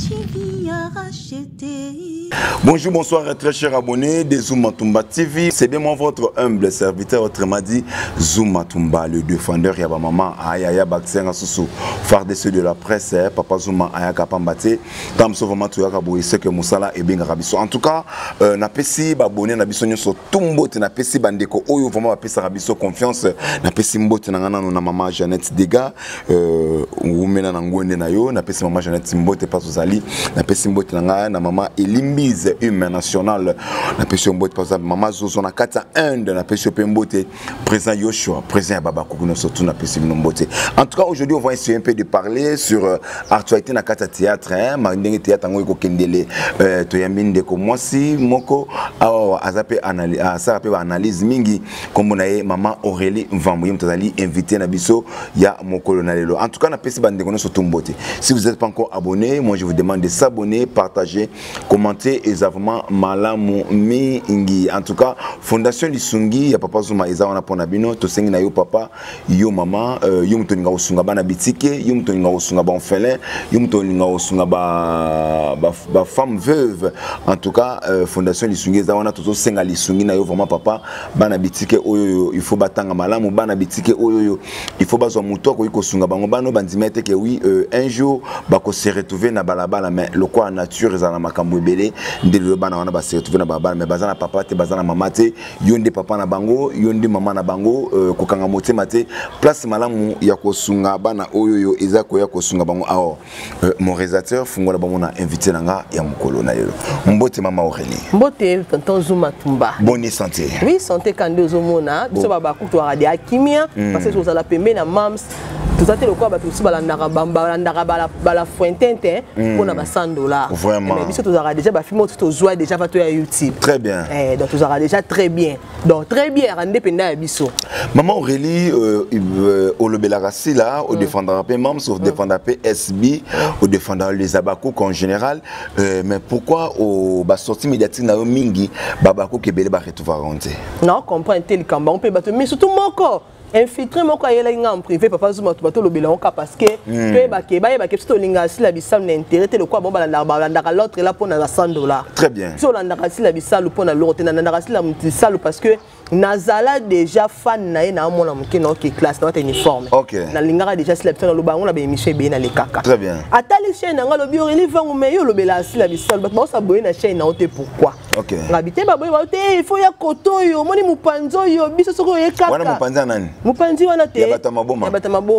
Bonjour, bonsoir, très chers abonnés de Zoumatumba TV. C'est bien moi votre humble serviteur, autrement dit Zoumatumba, le défendeur Yaba Maman, Ayaya Baksenga Sousou, phare de ceux de la presse, Papa Zouma Ayaka Pambate, Tam Sovama Tuyaka Boïse, que Moussala et Benga Rabiso. En tout cas, na pesi abonné na biso nyoso tumbo te na pesi bandeko oyo vraiment ba pesa Rabiso confiance na pesi mbote na ngana na Maman Jeannette Dega umena na ngwende na yo na pesi Maman Jeannette mbote pas ozali na pesi mbote na ngana na Maman Elimbize humain national na pesi mbote pas Maman Zozo na kata Inde na pesi mbote président Yoshua président Baba Kokuno surtout na pesi mbote. En tout cas aujourd'hui on va essayer un peu de parler sur actualité na kata théâtre ma ndenge théâtre ngo ekokendele to yambinde ko mwasi moko awa azape analyse mingi comme on a Maman Aurélie Mvambuye mtazali invité na biso ya mokolo na lelo. En tout cas na pesi bande kono so tumbote. Si vous n'êtes pas encore abonné, moi je vous demande de s'abonner, partager, commenter et vraiment malamu mingi. En tout cas Fondation Lisungi ya Papa Zouma eza wana pona bino to sengi na yo papa yo mama yo mtoninga osunga bana bitike yo mtoninga osunga ba orphelin yo mtoninga osunga ba femme veuve. En tout cas Fondation Lisungi eza wana to senga Lisungi na yo vraiment papa bana bitike oyo il faut batanga malamu bana bitike oyo il faut bazwa muto ko ikosunga bango bano bandimete que oui un jour bako se retrouver na balabala mais le quoi nature ezana makambo ebele ndelo bana wana ba se retrouver na balabala mais bazana papa te bazana mama te yonde papa na bango yonde mama na bango kokanga motema te place malamu ya kosunga bana oyo eza ko ya kosunga bango aho mon réalisateur fungola bango na invité nanga ya mokolo na lelo mbote Mama Aurélie mbote tonton Zoumatumba bonne santé oui santé kandi ozomona biso baba kutu radio akimia parce que ozala pembe na mams tout le quoi ba tout balandaka bala fuentente pour na $100 vraiment mais biso tozara déjà ba film tout ozwa déjà va to ya YouTube très bien donc tozara déjà très bien donc très bien rende penda ya biso Maman Aurélie au lobelaka sila au défendra pe mams au défendra pe SB au défendra les abakouk en général mais pourquoi au ba sortie médiatique na mingi babako kebele ba retrouver ronte non comprend tel kamba on peut battre mais surtout moko infiltré moko ayela nga en privé Papa Zouma to lobela onka parce que ba ke to linga si la bisam na intérêt le quoi bon balanda l'autre là pour na $100 très bien so landa si la bisam pour na l'autre na landa si la mtisalo parce que nazala déjà fan na na mona mke na ok classe na uniforme na lingara déjà si la bisam lo bango na be émission be na le kaka très bien atali chaîne nga lobi Aurélie Vangu me yo lobela si la bisam ba sa boye na chaîne na ote pourquoi ngabité ba boye ba ote il faut ya koto yo moni mupanzo yo biso soko ye kaka wana mupanza nani mupanzi wana te ya batamaboma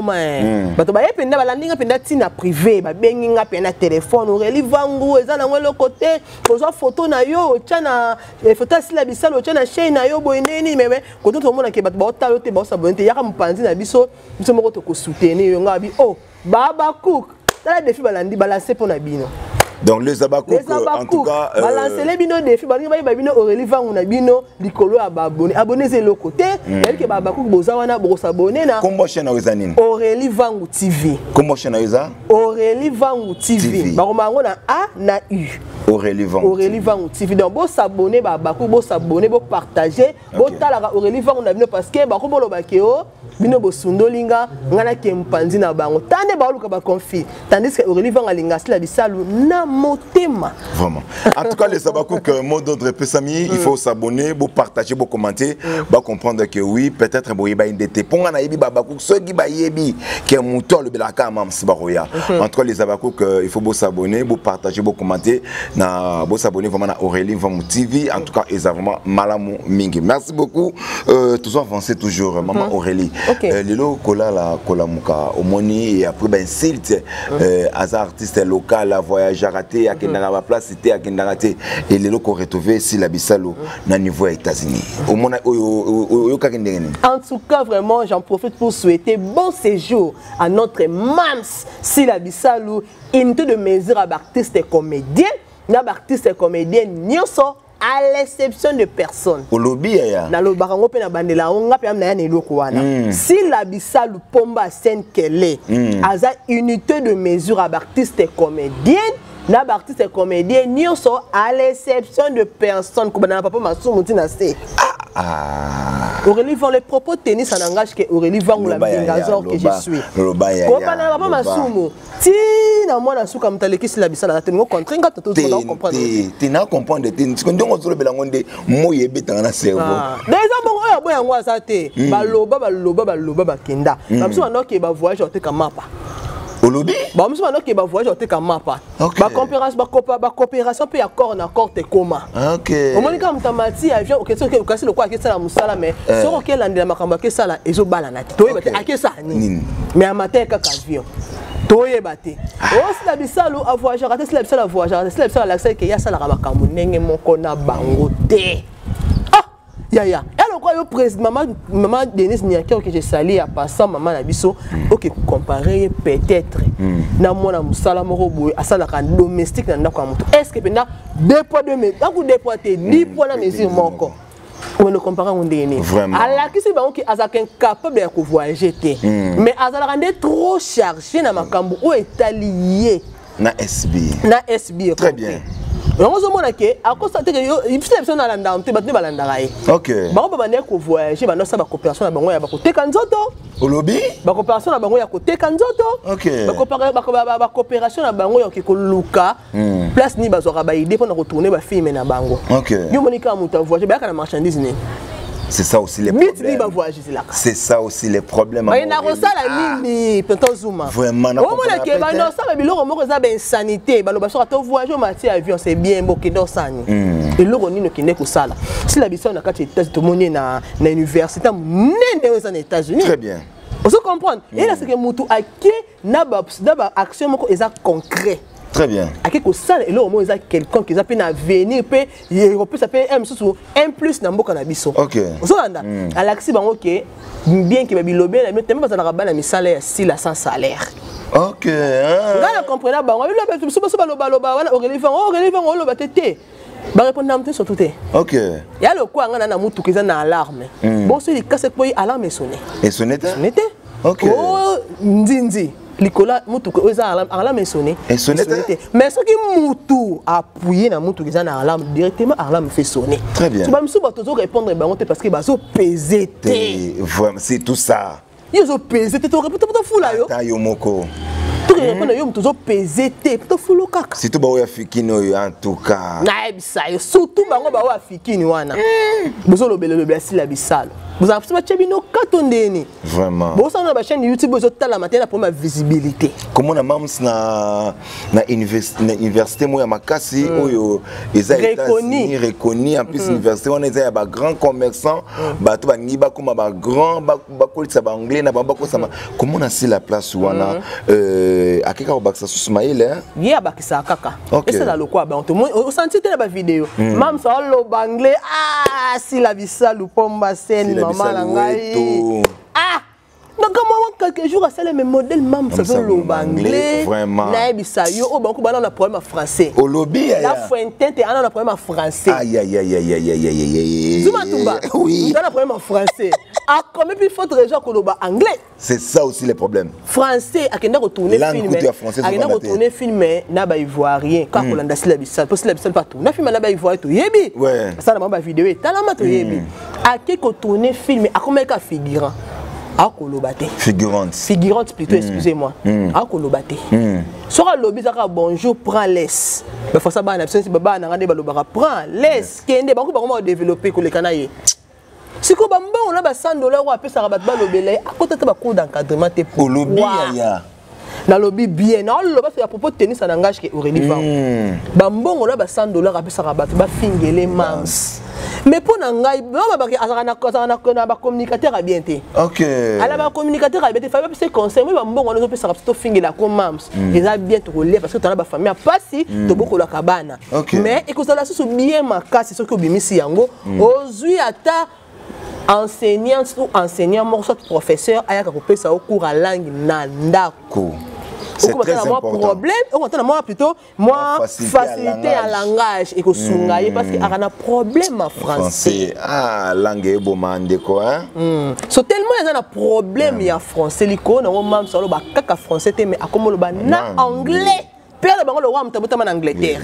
bato ba yependa balandinga penda tina privé ba bengi nga pena téléphone Aurélie Vangu eza na ngolo côté kozwa photo na yo tchana photo si la bisalo tchana chaîne na yo boye nini mais quand on mona ke bato ba otalo te ba sabonte yaka mupanzi na biso moko to ko soutenir yo nga bi oh baba cook tala défi balandi balancer pour na bino. Donc les abakouk en tout cas balancer les bino défi balinga ba bino Aurélie Vangu na bino likolo abonné abonné c'est le côté yali ke babakouk boza wana bo s'abonner na comment chaîne ozanine Aurélie Vangu TV comment chaîne oza Aurélie Vangu TV ba romango na A na U Aurélie Vangu TV donc bo s'abonner babakouk bo s'abonner bo partager bo tala Aurélie Vangu na bino parce que ba ko bolo ba ke o bino bo sundolinga ngana ke mpanzi na bango tande ba luka ba confi tandis que Aurélie Vangu alinga sila bisalu na motema vraiment en tout cas les abakouk mot d'ordre pesami il faut s'abonner beau partager beau commenter ba comprendre que oui peut-être boye ba indete ponga na yebi babakouk so gi ba yebi que muto le belaka mam sibaroya en tout cas les abakouk il faut beau s'abonner beau partager beau commenter na beau s'abonner vraiment na Aurélie Vangu TV en tout cas ils ont vraiment malamu mingi merci beaucoup toujours avancer toujours Maman Aurélie lelo kola la kola muka omoni et après ben insulte hasard artiste local voyageur raté à Kendara place c'était à Kendara et les locaux retrouvés si la bisalo na niveau États-Unis en tout cas vraiment j'en profite pour souhaiter bon séjour à notre mams si la bisalo unité de mesure à artiste et comédien na artiste et comédien nyoso à l'exception de personne. Au lobby ya. Na lo barango pe na bandela onga pe amna ya neloko wana. Si la bisalu pomba scène qu'elle est, aza unité de mesure à artiste et comédienne na ba artiste et comédien nyonso à l'exception de personne ko bana papa masumu tina se Aurélie Van les propos tennis en langage que Aurélie Van la bengazor que je suis ko bana papa masumu ti na mwana suka mtaleki sila bisala na tengo contrainga tout le comprendre tu n'as comprendre tu ndongo zolo belangonde moye betanga na cerveau déjà bon oyo boya ngwa sa te baloba bakenda bamsu banoke ba voyage ote kamapa Olobi ba msu banoke ba voyage ote kamapa ba coopération pe accord na accord te koma OK omoni ka mtamati avion okese ke okasi lokwa ke sala musala mais soko ke landela makamba ke sala ezo bala na to yeba te akesa nini mais amateur ka avion toyeba te o sila bisalo a voyage raté sila bisalo a voyage raté sila bisalo l'accès ke ya sala makambo ndenge moko na bango te ya alors quoi yo président maman Denise Niakio que j'ai sali à passant maman na biso OK comparer peut-être na mona musala moko boye asala ka domestique na ndako mutu est-ce que pena deux poids deux mesures donc deux poids te 10 poids na mesure moko on ne compare on ndeni ala kisi ba OK azaka incapable de voyager te mais azala rendre trop chargé na makambo o étalié na SB très bien. On se demande que à cause de que il faut personne à l'anda on te battre balanda raé. OK. Ba ba ne ko voyager ba no sa ba coopération na bango ya ba ko teka nzoto. Olobi? Ba coopération na bango ya ko teka nzoto. OK. Ba coopération na bango ya ko luka. Place ni ba zo ba idée pour na retourner ba film na bango. OK. Yo monika muta voyager ba kana marchandise ni. C'est ça aussi les problèmes. C'est ça aussi les problèmes. Il y a ça ni Pinto Zuma. Vraiment. Au moins que ba no ça biloko moko za ben sanité, ba lo ba so to voyager mati avion c'est bien boké do sani. Et loko ni no kinde ko sala. Si la biso na kati États-Unis to moni na université nende aux États-Unis. Très bien. On se comprendre. Et là c'est que mutu aki na ba action moko exact concret. Très bien. À quelque chose, et là au moins il y a quelqu'un qui s'appelle à venir, puis il peut s'appeler un plus dans beaucoup d'habits. OK. Vous entendez? À l'accès ben OK, bien que baby lobby, mais tellement pas dans la rabana mi salaire si la sans salaire. OK. Vous comprenez ba, on lui a fait so loba voilà Aurélie Van loba tété. Ba répondre à sur tout est. OK. Il y a le quoi ngana na mutu qui na alarme. Bon c'est casse quoi alarme sonné. Et sonné? Sonné. OK. Oh ndinzi. Nicolas mutu ko eza alarme sonné. Et sonné. Mais ce qui mutu appuyer na mutu qui na alarme directement alarme fait sonner. Très bien. Tu vas me souba toujours répondre ba parce que ba so peser té. Vraiment c'est tout ça. Yo so peser té to répondre pour fou là yo. Ta yo moko. Tu répondre yo toujours peser té pour fou lo kaka. Surtout ba o Africain en tout cas. Na bisa yo surtout bango ba o Africain wana. Bozo lobele si la bisalo. Vous avez fait Chebino Katondeni. Vraiment. Bon, ça, on a une chaîne YouTube, vous avez la matin pour ma visibilité. Comment on a même na université, moi, à Makassi, où ils ont reconnu. En plus, l'université, on est des grands commerçants, bateau, niba comme ba grand, ba ça ba anglais, na ba ça. Comment on a si la place où on a à quelque part ça sous Smaïl, yeah, ba kisa kaka. Et c'est là le quoi, ben on sentit la vidéo. Même ça le anglais, si la visa le pomba scène. Ah! Donc comment quelques jours à ça les modèles même ça veut l'anglais vraiment na bisa yo au banco bana on a problème français au lobby la Fuente te on a problème français aïe Zuma Tumba oui on a problème français ah comme puis faut déjà qu'on loba anglais c'est ça aussi les problèmes français à kenda retourner film à kenda retourner film na ba ivoirien quand on landa la bisa parce que la bisa pas tout na film na ba ivoirien to yebi ouais ça na ba vidéo tala ma to yebi à qui retourner film à combien ka figurant à Kolobate. Figurante plutôt, excusez-moi. À Kolobate. Soit lobby ça bonjour prends laisse. Mais faut ça ba na absence baba na ngade balobara prends laisse kende ba ko ba comment développer ko le kanaye. Si ko ba mbon na ba $100 ou apesa ça rabat ba lobele à côté ba cours d'encadrement te pour lobby ya. Na lobby bien na loba c'est à propos de tennis en langage que Aurélie Van. Ba mbon na ba $100 apesa rabat ba fingele mams. Mais pour Nangai, on a communicateur à bien. OK. Alors, un communicateur à bien, il faut que conseil. Moi, on a fait ça pour finir la commande. Ils ont bien relais parce que tu as la famille. Pas si tu as beaucoup la cabane. Mais écoute, ça là, bien ma casse, c'est ce que Bimisi Yango. Aujourd'hui, à ta enseignant ou enseignant, morceau de professeur, à y ça au cours à langue nandako. C'est très important. Problème, on entend moi plutôt moi facilité à langage et que sungaye parce qu'il y a un problème en français. Ah, langue est beau mande quoi. So tellement il y a un problème en français liko na moi même sur le ba kaka français mais à comme le ba na anglais père de bango le roi mutabota en Angleterre.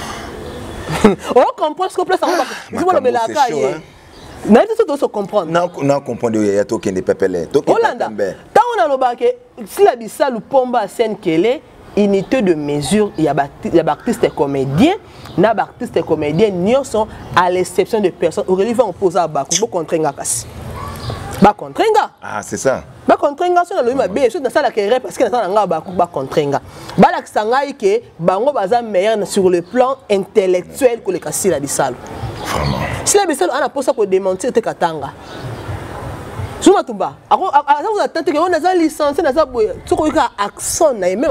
On comprend ce qu'on place en bas. Je vois le belaka yé. Na tout doit se comprendre. Non comprendre ya to kende pepele. To Hollanda. Tant on a le baké si la bisa lu pomba scène kele unité de mesure il y a artistes comédiens, na artistes comédiens n'y sont à l'exception de personnes Aurélie va opposer à Bakou pour contraindre kasi. Ba contraindre. Ah c'est ça. Ba contraindre sur le ma bé sur dans ça la carrière parce que dans ça nga Bakou ba contraindre. Ba la kisanga que bango baza meilleur sur le plan intellectuel que les kasi la bisalo. Vraiment. Si la bisalo ana posa ko démentir te katanga. Zuma Tumba, vous attendez que on a licencié, on a accent, même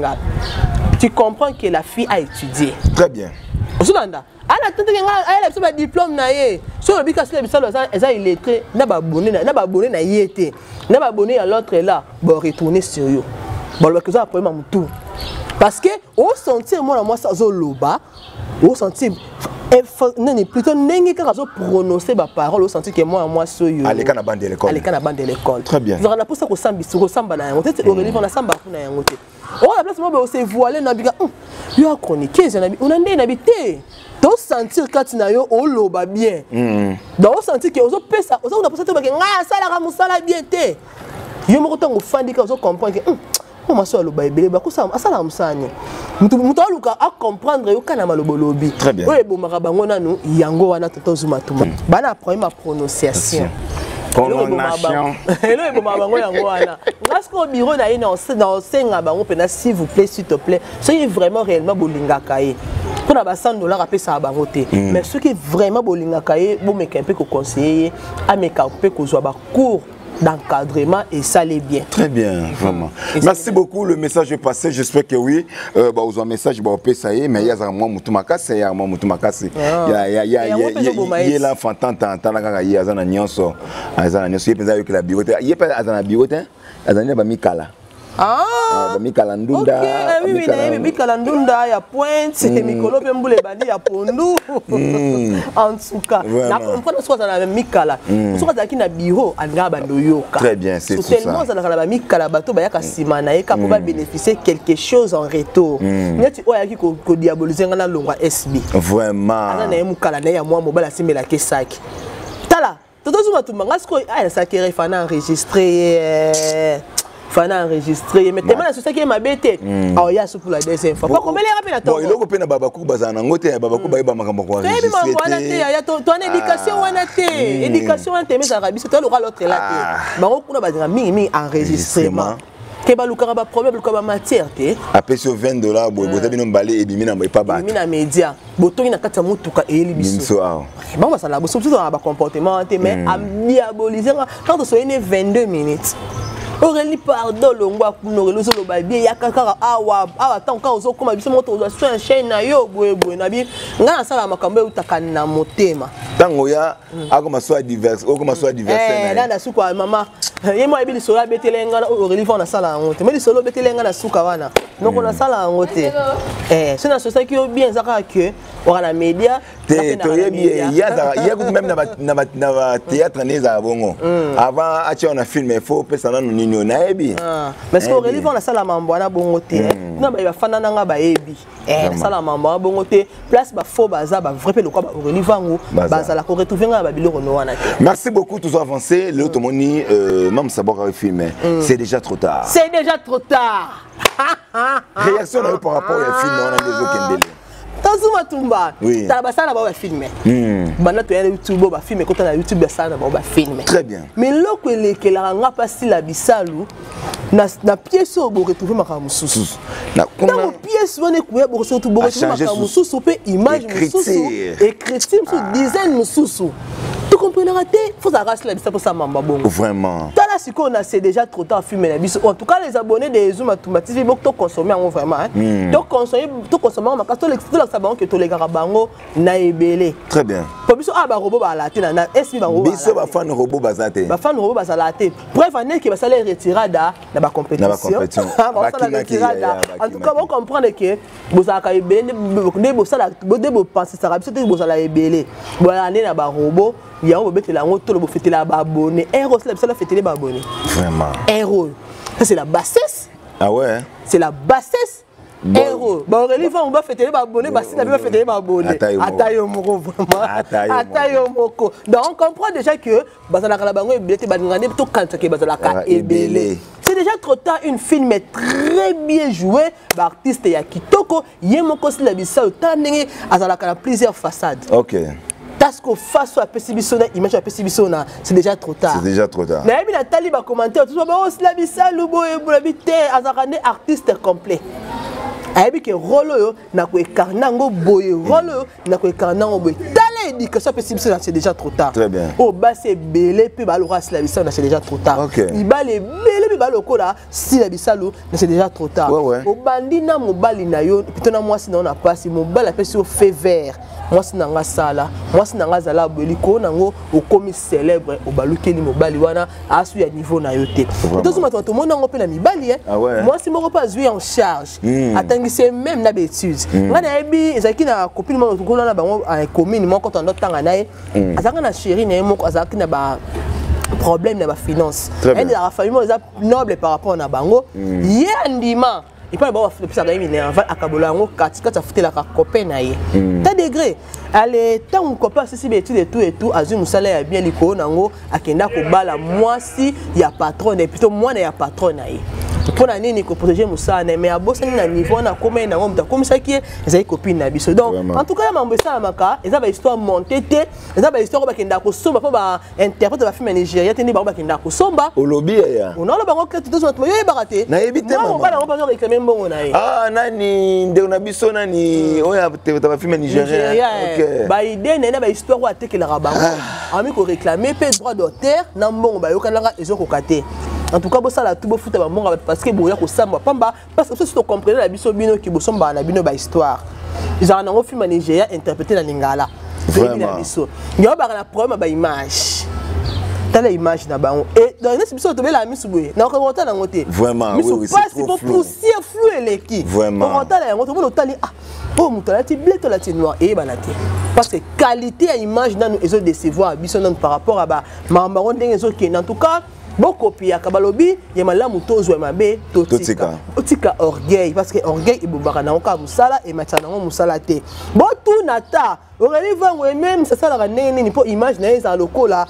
tu comprends que la fille a étudié. Très bien. Zoulanda, elle attend que elle a un diplôme naïe. Sur le bic à cela, il est n'a pas abonné na yété, n'a pas abonné à l'autre là, bon retourner sur eux. Bon le que ça après mon tour. Parce que au sentir moi ça zoloba, au sentir non plutôt n'engue quand on prononcer ma parole au senti que moi soy allez kana bande de l'école allez kana bande de l'école très bien on a pour ça ko samba na yango tete Aurélie on a samba kuna yango te on a place mo se voiler na bika yo a chroniquer na bi on a ndé na bité to sentir quand na yo o loba bien donc on sentir que ozo pesa ozo na posa te ba nga sala ka musala bien te yo mo ko tango fandi ka ozo comprendre que moi je suis allé à ça asala musani mutu aluka a comprendre yo kana malobolobi très bien oye bo marabango nanu yango wana toto Zuma Tumba bana après ma prononciation prononciation hello bo marabango yango wana ngasko bureau na ina on senga bango pena s'il vous plaît s'il te plaît soyez vraiment réellement bolingaka ye pour na ba $100 après ça bango te mais ceux qui vraiment bolingaka ye bo meka un peu ko conseiller a meka peu ko zo ba cours d'encadrement et ça l'est bien. Très bien, vraiment. Merci beaucoup, le message est passé, j'espère que oui. Vous avez un message, vous avez ça y est, mais il y a un moment Moutumakasi, il y a un moment Moutumakasi. Il y a l'enfant tant il y a un nyonso, il y a un nyonso, il y a la biote, il y a un biote, il y a un mikala. Ah, mikala ndunda. Oui, mikala ndunda, il y a pointe, mikolo pemboule bandi, il y a pondu. En tout cas, la comprendre ce qu'on a la mikala. Ce qu'on a qui na bureau, anga bando yoka. Très bien, c'est ça. Tellement ça la mikala bato ba yaka simana eka pour bénéficier quelque chose en retour. Nyati oya ki ko diaboliser ngana longwa SB. Vraiment. Ana na mukala na ya moi mobala simela kesaki. Tala, toto Zuma Tumba ngasko aya sakere fana enregistrer fana enregistré mais tellement c'est ça qui est ma bête ah il y a pour la deuxième fois pas combien les rappels attends bon il ko pena babaku bazana ngote babaku ba iba makambo ko enregistrer il y a ton éducation wana té éducation wana té mais arabi c'est toi l'autre là té bango kuna bazanga mingi enregistrement ke baluka ba problème ko ba matière té après sur $20 boza bino mbalé et bimina pas ba bimina média botongi na kati ya mutuka eyeli biso bon ça la boso tout ba comportement té mais a diaboliser quand on soit 22 minutes Aurélie pardon longwa kuno relozo lo ba bien yakaka awa tant quand ozo koma biso moto ozo sur chaîne na yo boye na bi nga na sala makambo utaka na motema tango ya akoma so divers na na suka mama yemo ebi solo betele nga Aurélie va na sala ngote mais solo betele nga na suka wana donc on a sala ngote c'est na société qui bien zaka que on a la média te bien il y a même na théâtre neza bongo avant acha on a filmé faut pesa na nini na ebi parce que Aurélie va na sala mambo na bongo te na ba fana na nga ba ebi sala mambo bongo te place ba faux baza ba vrai pe le quoi ba Aurélie vango baza la ko retrouver nga ba biloko no wana te. Merci beaucoup tous avancé le tomoni même savoir filmer c'est déjà trop tard. C'est déjà trop tard. Réaction par rapport au film on a des okendele. Zuma Tumba ta basala ba filmer bana to ya YouTube ba filmer kota na YouTube ya sana ba filmer très bien mais loko elekela nga pasi la bisalu na pièce au bo retrouver makamususu na comment pièce wana kuya bo surtout bo retrouver makamususu pe image mususu écriture sur design mususu tu comprends raté faut arracher la bisalu pour ça mamba bongo vraiment tala siko on a c'est déjà trop tard filmer la bisalu en tout cas les abonnés de Zuma Tumba TV beaucoup to consommer en vraiment to consommer makato l'extérieur que tous les garabango na ebele très bien pour biso ba robot ba la tena na SB bango biso ba fan robot bazate ba fan robot bazala te bref ané que ba sala retirada na ba compétition en tout cas on comprend que bozaka ebele ne bo sala de bo penser ça biso te bozala ebele bo ané na ba robot ya on betela ngo to bo fêter la ba abonné héros la biso la fêter ba abonné vraiment héros ça c'est la bassesse ah ouais c'est la bassesse héros ba reliva on va fêter ba abonné ba si na ba fêter ba abonné atayo moko vraiment atayo moko donc on comprend déjà que bazala kala bango ebete ba ngane to kanta ke bazala ka ebele. C'est déjà trop tard, une film est très bien jouée par artiste ya kitoko yemoko si la bisa otandenge azala kala plusieurs façades. OK. Parce que face à Pessibisona, image à Pessibisona, c'est déjà trop tard. C'est déjà trop tard. Mais il y a des commentaires, tout ça, si la bisa lubo et boulabité azarane artiste complet. Ayebi ke rolo na ko ekarnango boye rolo na ko ekarnango boye tala éducation possible c'est déjà trop tard. Très bien. O ba c'est belé pe ba lo ras la bisa c'est déjà trop tard. Okay. Il ba les belé pe ba lo kola si la bisa lo c'est déjà trop tard. O bandi na mobali na yo pitona moi si na passe mobali apesi au fait vert. Moi si nanga sala, moi si nanga zala boliko nango o komi célèbre o balukeli mobali wana asu ya niveau na yo te. Tout ce monde nango pe na mibali moi si moko pas jouer en charge. C'est même la bêtise. Moi naebi ezaki na copine mo ko na bango commune mo ko tondo tanga nae. Azaka na chérie na mo ko azaki na ba problème na ba finance. Elle la famille mo eza noble par rapport na bango. Yandima il peut avoir fait ça nerveux akabola ngo katika futela ka copain na ye. Ta degré allez tant copain si bêtise et tout azu musala ya bien liko nango akenda ko bala moi si ya patron et plutôt moi na ya patron na ye. Pour la nini ko protéger musana mais à bosser na niveau na comment na ngomta comme ça qui est copine na biso donc en tout cas mambo ça maka eza ba histoire montée eza ba histoire ba kenda ko somba pa ba interprète ba film Nigeria teni ba kenda ko somba au lobby ya on a le bango que tout ça yo baraté na ebité maman on va pas réclamer mbongo na ye nani nde na biso nani oya ba film Nigeria OK ba idée na ba histoire wa tekela bango ami ko réclamer pe droit d'auteur na mbongo ba yo kananga ezoko katé. En tout cas, ça la tout beau foot parce que boya ko samba pamba parce que si tu comprends la biso bino qui bosomba na bino ba histoire. Ils ont un film Nigeria interprété na lingala. Vraiment. Il y a un problème ba image. Telle image na bango et dans cette biso to bela misu boye. Na ko rota na ngote. Vraiment oui c'est trop flou. Poussière flou eleki. Vraiment. On rota la ngote bo tali oh mutala ti blé to la ti noir et banati. Parce que qualité à image dans nous ezo décevoir biso non par rapport à ba mambaro ndenge ezo ki en tout cas beaucoup pia kabalobi yemala mutozo ya mabe totika orgueil parce que orgueil ibobaka na oka musala et matana ngo musala te botu nata oreli vango même ça la nene ni po image na eza lokola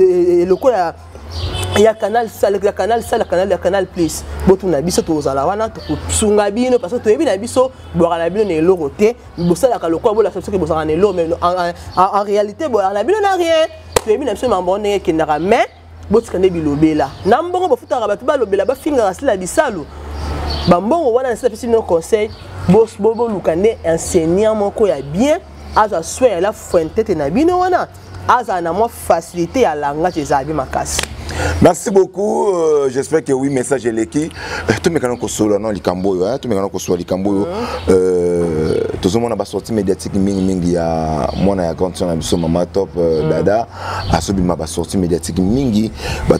ya canal sale ya canal plus botu na biso tozala wana to sunga bino parce que to yebi na biso boka na bino ne loro te bosala ka lokola bola soki bosala ne loro mais en réalité bola na bino na rien to yebi na biso mambo ndenge kendaka mais botikane bilobela na mbongo bafutaka bato balobela bafingaka sila bisalu bambongo wana na sila pesi no conseil bobo lukane enseignant moko ya bien aza soin la fuentete na bino wana aza na mo facilité ya langage ezali makasi. Merci beaucoup, j'espère que oui, message est l'équipe. Tout le monde solo non likambo yo, tout le monde solo likambo yo. Tout le monde a sorti médiatique mingi ya moi na grande sœur na biso mama top dada, asobi ma sorti médiatique mingi, ba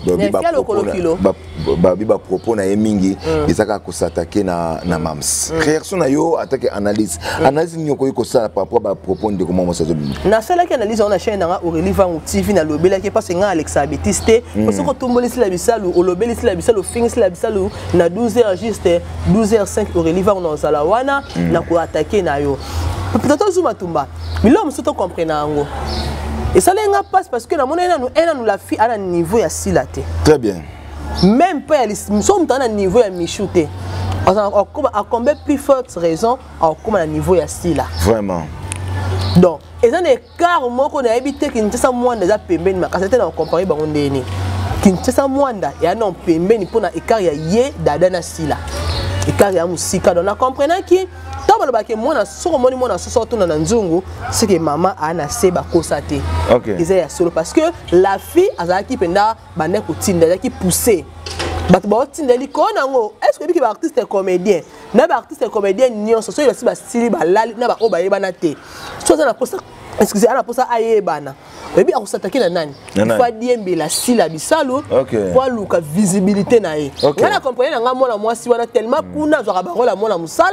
propos na mingi, ezaka ko s'attaquer na mams. Réaction na yo attaque analyse. Analyse ni ko ça par rapport à propos de comment ça se dit. Na celle qui analyse on a chaîne na Aurélie Van TV na lobela qui passe nga Alexa Betiste. Parce que tout le monde ici la bisalu, au lobel ici la bisalu, fin ici la bisalu, na 12h juste 12h05 Aurélie va on zala wana na ko attaquer na yo. Peut-être Zuma Tumba. Mais là on se comprend nango. Et ça les passe parce que na mona nous la fille à un niveau ya silate. Très bien. Même pas nous sommes dans un niveau ya michouté. À combien plus forte raison à comment à niveau ya sila. Vraiment. Donc, et ça n'est car moi qu'on a habité qui ne sait pas moi déjà pembeni ma cassette na comparer bango ndeni. Qui ne sait pas moi nda ya non pembeni pour na écart ya ye dada na sila. Écart ya musika donc na comprenant qui tant ba ke moi na soko moni moi na soso na nzungu c'est que maman ana seba kosate. OK. Ils est solo parce que la fille azaki penda bande ko tinda qui pousser. Bato ba tindeli ko nango est-ce que bi artiste et comédien na ba artiste et comédien nyonso so yeba si ba stili ba lali na ba o ba yebana te so ça na posa excusez ana posa ayebana ebi akusataki na nani fa diembe la sila bisalu kwa luka visibilité na ye ngana comprendre nga mona mwasi wana tellement kuna zo ka ba rola mona musala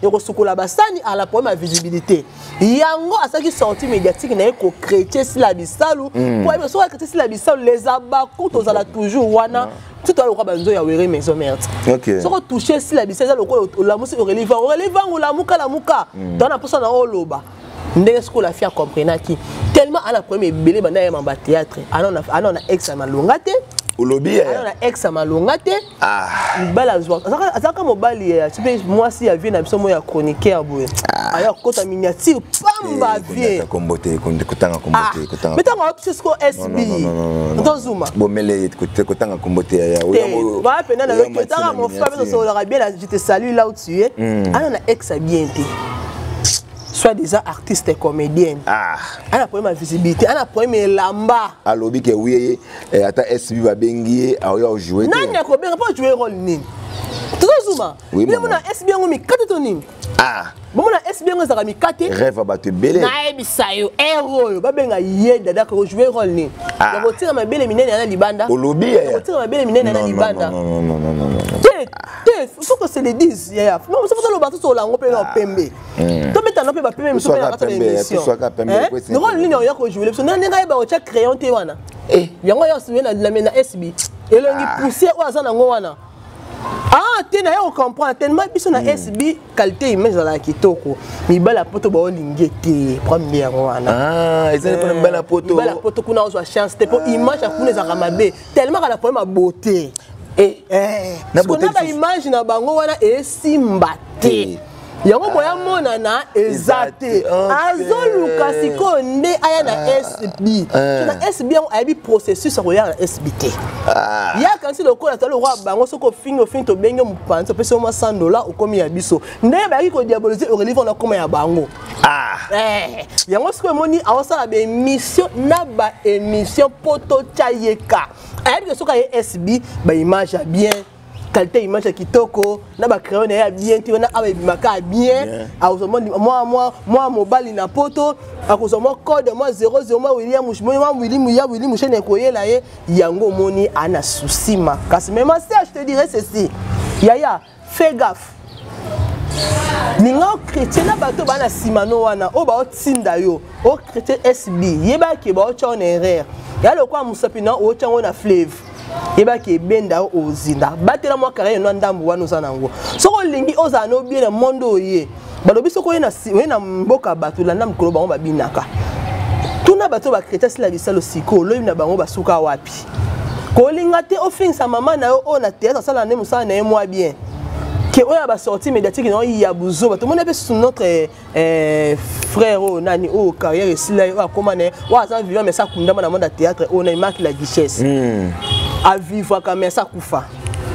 et resukola basani à la problème visibilité yango à ça qui sorti médiatique na ko créer si la bisalu pour être soit créer si la bisalu les abakou tozala toujours wana tout à l'heure banzo ya wéré maison merde OK so ko toucher si la bisalu le la musi relevant la muka dans la personne en loba ndenge ce la fia comprendre qui tellement à la première belé bana ya mamba théâtre anona ex malonga te Olobi anona ex malonga te bala zwa azaka mobali ya moi si ya vie na biso mo ya chroniqueur boye alors kota miniature pamba vie kombote kotanga kombote kotanga mais tango pisco SB ndozuma bomele kotanga kombote ya va pena na kotanga mon frère so la bien je te salue là où tu es anona ex bien te soit des artistes et comédiens. Elle a problème de visibilité, elle a problème de lamba. Alobi que oui, ata SB va bengi, a jouer. Non, il n'y a pas jouer rôle ni. Tout ça, oui. Mais mon SB on mi quatre tonim. Bon mon SB on ça mi quatre. Rêve va te belé. Na ebisayo héros, ba benga yeda daka jouer rôle ni. Ya botira ma belle minene na libanda. Olobi ya. Botira ma belle minene na libanda. Non. Faut que se le dise. Non, c'est pas le bateau sur la ngope na pembe. To meta na pe ba pembe so na émission. Nous on ligne ya ko jouer. So na nga ba o cha crayon te wana. Yango ya se na la SB. Elongi pousser o azana ngo wana. Tena yo comprendre tellement biso na SB qualité image la kitoko. Mi bala poto ba olingete première wana. Ils ont une belle poto. Bala poto kuna ozo chance te po image akune za kamabe tellement ka la problème beauté. Na beauté na image na bango wana esimbate. Yango moya mona na ezate azoluka siko nde aya na SB na SB on a bi processus ko ya SBT ya quand si lokola talo roi bango soko fingo to benge mupanzo peso ma $100 okomi ya biso nde ba ko diaboliser au relief na koma ya bango yango siko moni awosala be émission na ba émission poto chayeka aya bi soka SB ba image bien qualité image kitoko na ba crayon ya bien ti na abimaka bien moi mobile na poto akozoma code moi 00 moi William chene koyela ye yango moni ana souci makasi mais ma sœur je te dirais ceci yaya fais gaffe ninga chrétien na bato bana simano wana o ba otinda yo o chrétien SB yeba ke ba o chon erreur ya lo kwa musapina o chango na fleuve yeba ke benda ozinda batela mo carré no ndambu wana uzanango soko lingi ozano bien na mondo ye balobi soko na mboka bato la ndam koloba ba binaka tuna bato ba chrétien sila bisalo siko lo na bango basuka wapi ko linga te ofinsa mama na yo na théâtre sala ne musala na moi bien que oya ba sorti médiatique non ya buzo bato mona pe sur notre frère nani o carrière sila yo akoma ne wa za vivant mais ça kunda na monde théâtre on a marqué la richesse à vivre comme ça kufa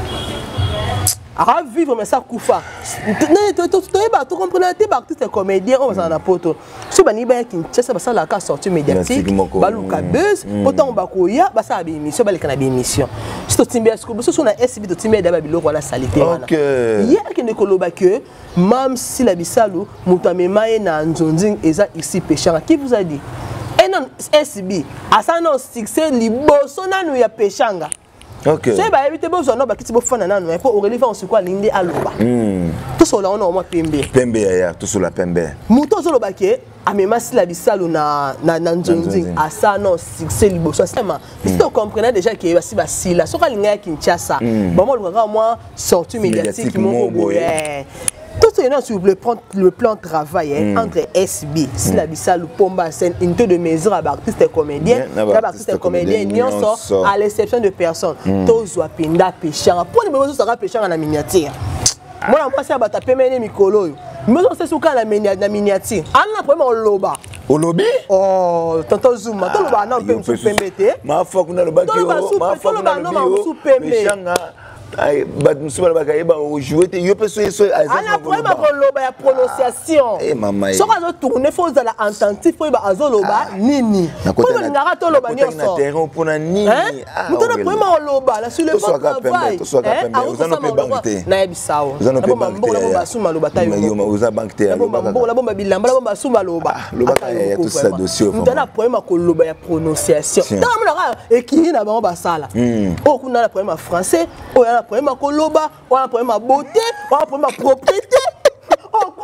à vivre mais ça kufa tu comprends tes artistes comédiens on va na poto so bani ba Kinshasa ba sala ka sortie médiatique baluka buzz autant ba koya ba sa ba émission ba lekana ba émission si to timbe asko bo so na SB to timbe da ba biloko la salité wana hier que ne koloba que même si la bisalu mutamemaye na nzonzing eza ici péchant qui vous a dit non SB asa non succès liboso nanu ya pechanga c'est ba éviter besoin no ba kiti bo fana nanu e po Aurélie va on se quoi linde aloba tout cela on a moi pembe ya tout cela pembe muto zo loba ke amema si la bisalu na nzonzing asa non succès liboso sema si tu comprenais déjà que basi basila so ka linga ya Kinshasa bon moi le moi sortie médiatique mo boye tout ce qui sur le plan travail entre SB, si la Bissau Pomba scène une de mesure à artistes et comédiens, artistes et comédiens, à l'exception de personnes, tous ont pinda péchant. Pour les moments où ça va péchant en la miniature. Moi, on passe à bataper mes micros. Mais on sait ce qu'on a la miniature. On a vraiment loba. Au lobby? Oh, tonton Zuma, ton loba non peut se permettre. Ma foi qu'on a le bac. Ma foi qu'on a le bac. Ay bad musubala bakayeba jouer te yo peso eso ana problème ko loba ya prononciation so ka zo tourner faut za la attentif faut ba azoloba nini ko ngara to loba nyoso na terrain pona nini mutana problème ko loba la sur le bon travail uzano pe bankte na ebisao uzano pe bankte loba suma loba tayo yo uza bankte la bomba bilamba la bomba suma loba loba ya tout ça dossier mutana problème ko loba ya prononciation tant mona ekini na bango basala o kuna la problème français o ya problème à Koloba, on a problème à beauté, on a problème à propriété. Oh,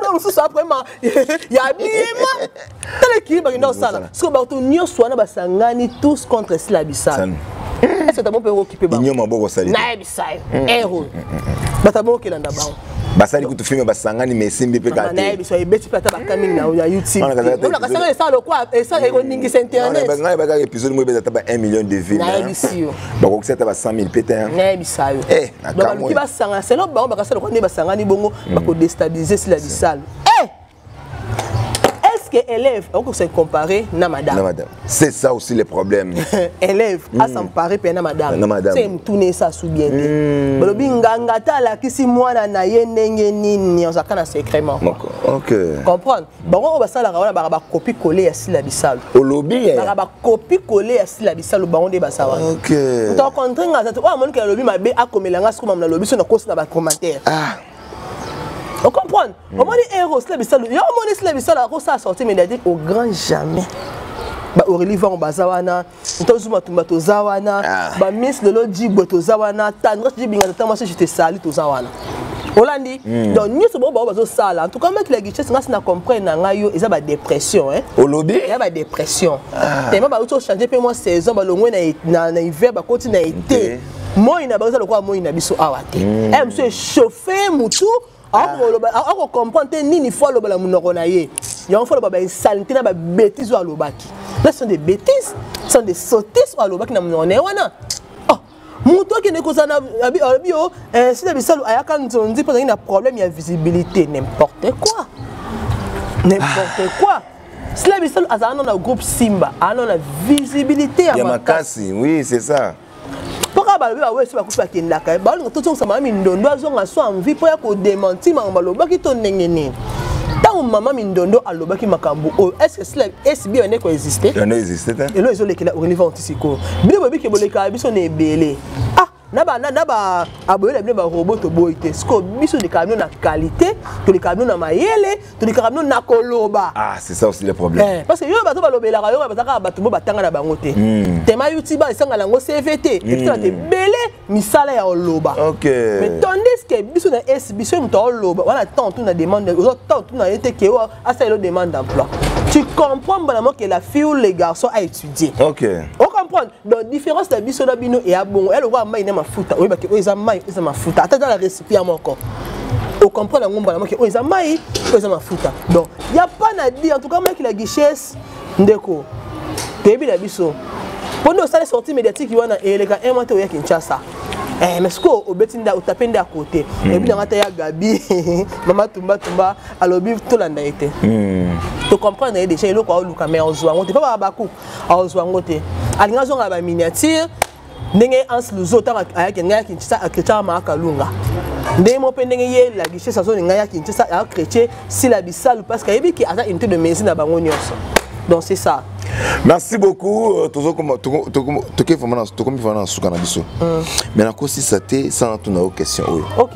on se après ma ya bima tele ki ba ndo sala so ba to nyo swana basangani tous contre Sila Bissalo est-ce que t'as bon peut occuper ba nyo maboko sali na Bissalo héros batabo kelanda ba basali kutu filme basangani mais simbi pe kate na Bissalo ebeti pata ba kaming na YouTube on a kasanga ça le quoi et ça eko ningi internet basangani ba épisode mo beta ba 1 million de vues na Bissalo ba ko seta ba 100 000 pétain na Bissalo donc ki basanga c'est là ba kasala ko ne basangani bongo ba ko déstabiliser Sila Bissalo élève, on peut se comparer na madame. C'est ça aussi le problème. Élève à s'emparer pe na madame. C'est tourner ça sous bien. Balobi ngangata la kisi mwana na ye ndenge nini on zakana secrètement. OK. Comprendre. Bango on va ça la ba copie coller à Sila Bissalo. Olobi ba copie coller à Sila Bissalo bango de basawa. OK. To contraire ngata wa mon ke lobi mabe akomelanga siko na lobi so na kosi na ba commentaire. Ah. On comprend. On m'a dit héros, Sila Bissalo. Il y a un moment Sila Bissalo a sorti mais il a dit au grand jamais. Ba Aurélie va en bazawana, Ntozuma Tumba tozawana, ba Miss Lolo Djibo tozawana, Tandresse Djibinga moi je te salue tozawana. Olandi. Donc nous ce bon bazo sala. En tout cas mec la guichet ça na comprendre na yo eza ba dépression hein. Olobi? Il y a ba dépression. Tellement ba auto changer pe moi saison ba longwe na hiver ba continue na été. Moi ina ba ça quoi moi ina biso awate. Elle me chauffer mutu. On comprend ni fois le bala munoko na ye. Il y a un fois le baba insanité na ba bêtises ou alobaki. Là ce sont des bêtises, ce sont des sottises ou alobaki na munone wana. Oh, muto qui ne kozana abio Sila Bissalo ayaka nzondi parce qu'il y a un problème il y a visibilité n'importe quoi. N'importe quoi. Sila Bissalo azana na groupe Simba, ana na visibilité ya makasi. Oui, c'est ça. Pourquoi ba ouais c'est ba couper kindaka ba ngo to ça mama Mindondo azonga so envie pour ya ko démentir ma baloba ki to ndengeni tant maman Mindondo aloba ki makambo est-ce que cela SB on est ko exister on exister et là ils ont lekela Oliver Antisiko bino bobi ke boleka biso ne belé ah na ba aboyela bino ba robot to boyite sko biso de camion na qualité to les camions na mayele to les camions na koloba ah c'est ça aussi le problème parce que yo ba to balobela yo ba taka ba to batanga na bango te tema YouTube isanga lango CVT et puis te belé misala ya oloba OK mais tandis que biso na SB so mto oloba wana tant tout na demande tant tout na été que asa le demande d'emploi tu comprends vraiment que la fille ou les garçons a étudié OK on comprend donc différence de biso na bino et a bon elle voit mai na mafuta oui parce que ils ont mai ils ont mafuta attends dans la récipient encore on comprend la ngomba que ils ont mai ils ont mafuta donc il y a pas à dire en tout cas moi qui la guichesse ndeko tebi la biso pendant ça les sorties médiatiques qui vont et les gars inventé au Kinshasa mais ce qu'on obetinda utapenda à côté et puis dans ya Gabi Mama Tumba alobi tout landa été tu comprends déjà il ko luka mais ozwa ngote pas ba ku ozwa ngote alinga zonga ba miniature ndenge ans luzo ta ayaki ngaya Kinshasa akrecha ma kalunga ndenge mo pendenge ye la guichet sa zone ngaya Kinshasa a chrétien Sila Bissalo parce qu'il y a qui a une de médecine na bango nyonso donc c'est ça. Merci beaucoup. Toujours comme vraiment sous cannabis. Mais encore si c'était sans toute autre question. OK.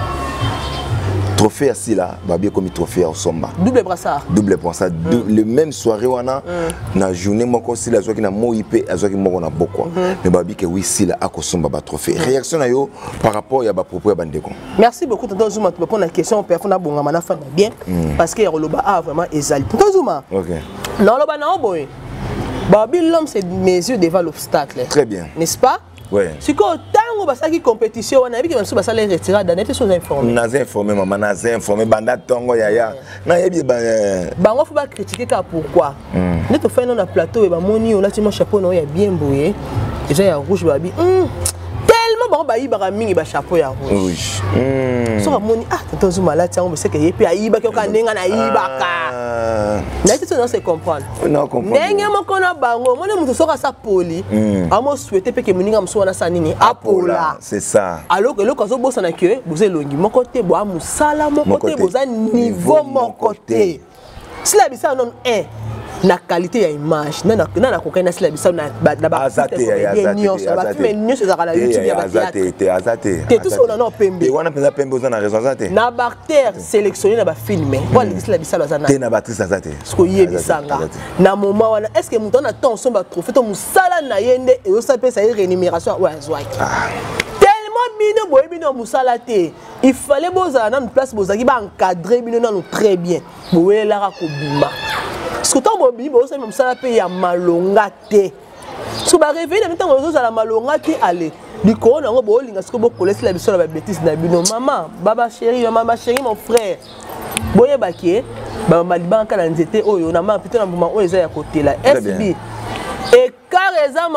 Trophée assis là, babie comme trophée au Somba. Double brassard. Double brassard. Le même soirée wana na journée moko si la joie na mo IP azoki moko na boko. Mais babie que oui si la akosomba ba trophée. Réaction na yo par rapport ya ba propos ya bandeko. Merci beaucoup tonton Zuma tu répondre à la question personne na bonga mana fa bien parce que Yoloba a vraiment exalté. Tonton Zuma. OK. Non loba na boy. Babi l'homme c'est mesure devant l'obstacle. Très bien. N'est-ce pas? Ouais. Si quand tango basaki compétition on a vu que même ça les retirer dans net sont informés. Nas informé maman nas informé banda tongo yaya. Na yebi ba on faut pas critiquer car pourquoi? Net au fait non na plateau et ba moni on a tellement chapeau non il y a bien boyé. Déjà il y a rouge babi. Tellement bon ba iba mingi ba chapeau ya rouge. So ba moni ah tonton Zuma là tiens on sait que yepi aiba ke ka nenga na ibaka. Na tete non se comprendre. Non comprendre. Nenga mo kona bango mo ne mutu soka sa poli. Amo souhaiter pe ke muninga mso wana sa nini apola. C'est ça. Alors que le kazo bossa na ke boze longi mon côté bo amusala mon côté boza niveau mon côté. Sila Bissalo non est na qualité ya image na kokana Sila Bissalo na ba azate ya azate mais nyonso za la YouTube ya azate te tout on a pembe et wana penza pembe za na raison azate na bactère sélectionné na ba filmer voilà Sila Bissalo azana te na batrice azate sko yebisanga na moment wana est-ce que muto na temps somba trophée to musala na yende et osa pesa rémunération ouais zwaki tellement bino boye bino musala te il fallait bozala na place bozaki ba encadrer bino na très bien boye la ka kobima surtout bo bibo ça musala pe ya malonga te so ba réveiller na mitango zozala malonga te allez likolo nango bo linga siko bo kolesi la biso la ba bêtise na bino maman baba chérie mon frère boye bakie ba malibanka na nzete oyo na ma pito na mbuma oyo eza ya kotela SB et careza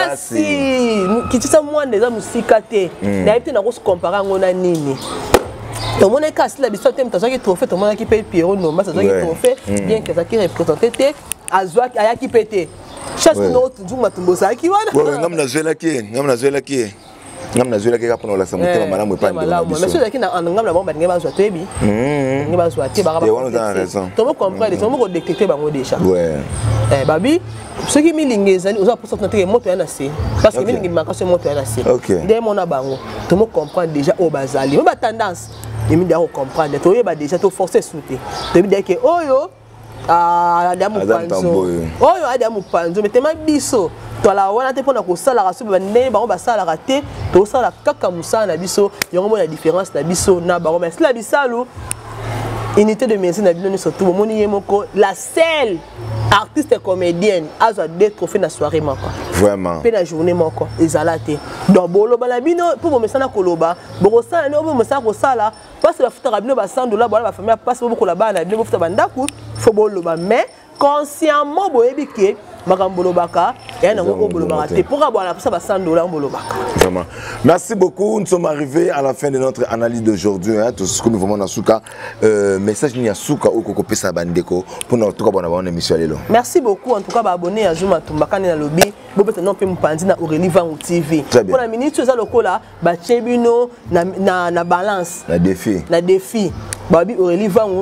makasi kitisa mwande za musika te na yete na ko se comparer ngona nini to mona kasi la biso te mtazaki trophée to mona ki pe Pierrot no masa zaki trophée bien que ça qui représenter te azwa ayaki pété chaque autre nzuma tumbosa ki wana ngamna zwela ki kapona la samute mama malamu epande na biso monsieur zaki na ngamna bomba ngeba bazwa tebi ngeba bazwa te ba to mo comprendre to mo ko détecter bango déjà babi ce qui milingezali oza pour sortir moto yana se parce que milingi makasi moto yana se dès mon abango to mo comprendre déjà au bazali ba tendance imi da ko comprendre to yeba déjà to forcer souter to bi dire que oyo adamu panzo oyo adamu panzo metema biso to la wana te pona ko sala ka suba ndenge bango ba sala ka te to sala kaka musana na biso yango mo la différence na biso na bango mais la bisalu unité de médecine na bino surtout moni yemoko la seule artiste et comédienne a deux trophées na soirée moko vraiment pe na journée moko ezalate donc bolo bala bino pour mo mesana koloba boko sala no mo mesana ko sala parce que la futa bino ba $100 bala ba famille passe beaucoup la bana bino futa bandaku fo bolo ba mais consciemment boyebi ke makambolo baka et na ngo bolo baka te pour avoir la ça ba $100 bolo baka vraiment merci beaucoup. Nous sommes arrivés à la fin de notre analyse d'aujourd'hui hein tout ce que nous vraiment dans souka message ni asuka au koko pesa bandeko pour notre tout bona bona émission lelo. Merci beaucoup en tout cas ba abonné à Zuma Tumbakani na lobby bo pesa non pe mpanzi na Aurélie Vangu TV pour la minute za lokola ba chebino na balance na défi babi Aurélie Vangu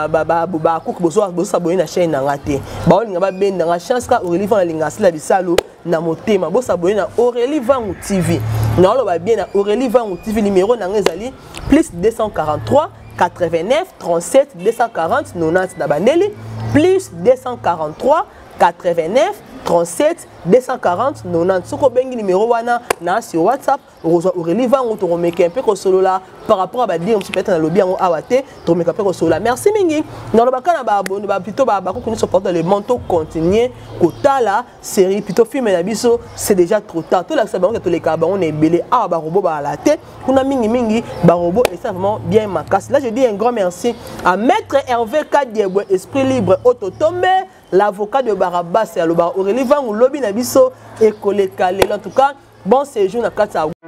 ba ko bozo sabonné na chaîne na ngate ba olinga ba benda nga chance ka Aurélie Vangu linga sila bisalo na motema bo sabonné na Aurélie Vangu TV na lo ba bien na Aurélie Vangu TV numéro na ngezali plus 243 89 37 240 90 na bandeli plus 243 89 37 240 90 soko bengi numéro wana na sur WhatsApp Aurélie Vangu to remeka un peu ko solo là par rapport à ba dire peut-être na lobby en awate to remeka peu ko solo là merci mingi na lo bakana ba abonné ba plutôt ba ko kuni support le manteau continuer kotala série plutôt film na biso c'est déjà trop tard tout là ça bango to les ka on est belé ah ba robot ba la tête kuna mingi ba robot et ça vraiment bien makas là je dis un grand merci à maître Hervé Kadiebwe esprit libre autotombe l'avocat de Barabas et Aurélie Vangu lobby na biso et collé calé en tout cas bon séjour na kata